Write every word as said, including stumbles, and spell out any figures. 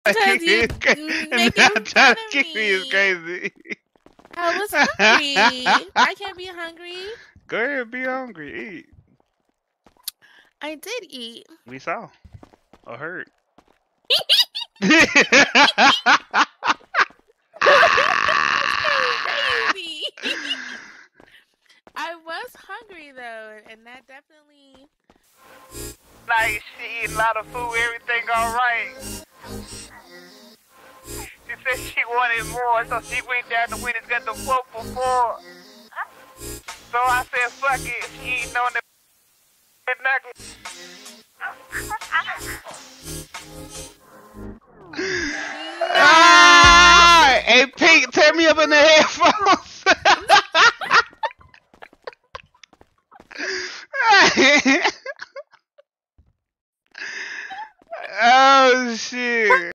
Because you making fun of me is crazy. I was hungry. I can't be hungry. Go ahead, be hungry. Eat. I did eat. We saw. Or heard. Crazy. I was hungry though, and that definitely. Like she eat a lot of food, everything all right. She said she wanted more, so she went down the window and got the quote for four. So I said, fuck it, she eating on the nuggets. Ah! Hey, Pink, tear me up in the headphones.